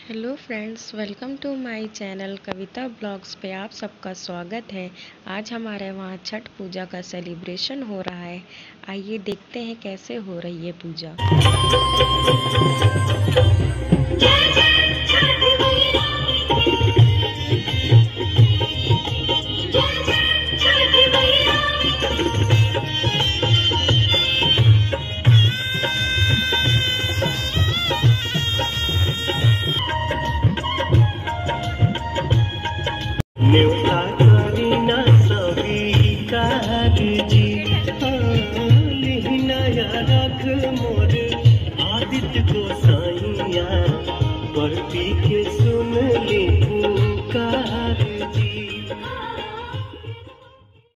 Hello friends, welcome to my channel Kavita blogs पे आप सबका स्वागत है। आज हमारे वहाँ छठ पूजा का सेलिब्रेशन हो रहा है। आइए देखते हैं कैसे हो रही है पूजा। न्योता करीना स्वीकार जी लिहिनाया रख मोर आदित्य को साइया परती के